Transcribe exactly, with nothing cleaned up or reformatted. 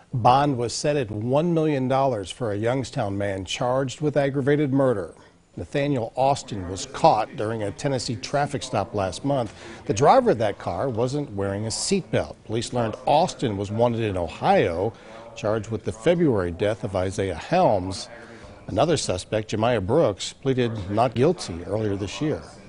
Bond was set at one million dollars for a Youngstown man charged with aggravated murder. Nathaniel Austin was caught during a Tennessee traffic stop last month. The driver of that car wasn't wearing a seatbelt. Police learned Austin was wanted in Ohio, charged with the February death of Isiah Helms. Another suspect, Jamiyah Brooks, pleaded not guilty earlier this year.